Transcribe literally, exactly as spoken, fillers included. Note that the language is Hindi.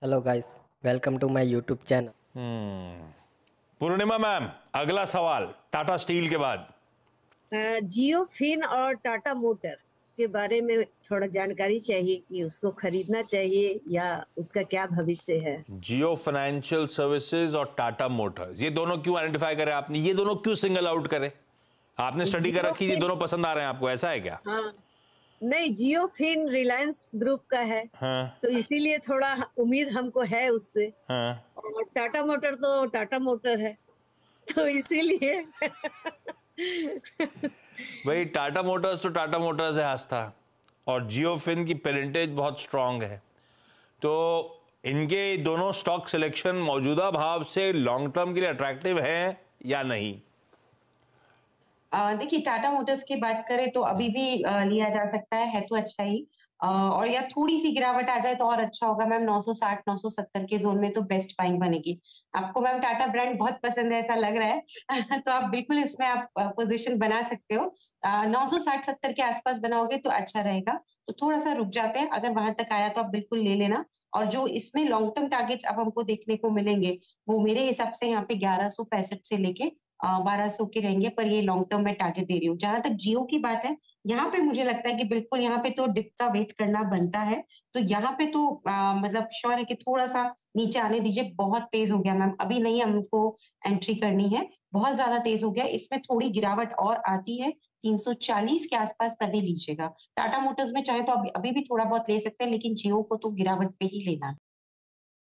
Hello guys, welcome to my YouTube channel. Hmm Purnima ma'am, अगला सवाल टाटा स्टील के बाद। अ, जियो फिन और टाटा मोटर के बारे में थोड़ा जानकारी चाहिए कि उसको खरीदना चाहिए या उसका क्या भविष्य है। जियो फाइनेंशियल सर्विसेज और टाटा मोटर्स, ये दोनों क्यों आइडेंटिफाई करे आपने? ये दोनों क्यों सिंगल आउट करे? आपने स्टडी कर जियो रखी, ये फिन, दोनों पसंद आ रहे हैं आपको, ऐसा है क्या? हाँ, नहीं, जियो फिन रिलायंस ग्रुप का है, हाँ तो इसीलिए थोड़ा उम्मीद हमको है उससे। हाँ। और टाटा मोटर तो टाटा मोटर है, तो इसीलिए भाई टाटा मोटर्स तो टाटा मोटर्स है आस्था, और जियो फिन की पेरेंटेज बहुत स्ट्रांग है, तो इनके दोनों स्टॉक सिलेक्शन मौजूदा भाव से लॉन्ग टर्म के लिए अट्रैक्टिव है या नहीं? अ, देखिए, टाटा मोटर्स की बात करें तो अभी भी अ, लिया जा सकता है, है तो अच्छा ही। अ, और या थोड़ी-सी गिरावट आ जाए तो और अच्छा होगा मैम। नौ सौ साठ नौ सौ सत्तर के ज़ोन में तो बेस्ट बाइंग बनेगी। आपको मैम टाटा ब्रांड बहुत पसंद है ऐसा लग रहा है। तो आप बिल्कुल इसमें आप अ, पोज़ीशन बना सकते हो। अ, नौ सौ साठ सत्तर के आस-पास बनाओगे तो अच्छा रहेगा। तो थोड़ा-सा रुक जाते हैं, अगर वहाँ तक आया तो आप बिल्कुल ले लेना। और जो इसमें लॉन्ग टर्म टारगेट्स अब हमको देखने को मिलेंगे, वो मेरे हिसाब से यहाँ पे ग्यारह सौ पैंसठ से लेके अ, बारह सौ के रहेंगे, पर ये लॉन्ग टर्म मैं टारगेट दे रही हूँ। जहाँ तक जियो की बात है, यहाँ पे मुझे लगता है कि बिल्कुल यहाँ पे तो डिप का वेट करना बनता है। तो यहाँ पे तो अ, मतलब श्योर है कि थोड़ा-सा नीचे आने दीजिए। बहुत तेज़ हो गया मैम, अभी नहीं हमको एंट्री करनी है, बहुत ज़्यादा तेज़ हो गया। इसमें थोड़ी गिरावट और आती है, तीन सौ चालीस के आस-पास तभी लीजिएगा। टाटा मोटर्स में चाहे तो अभी अभी भी थोड़ा बहुत ले सकते हैं, लेकिन जियो को तो गिरावट पे ही लेना है।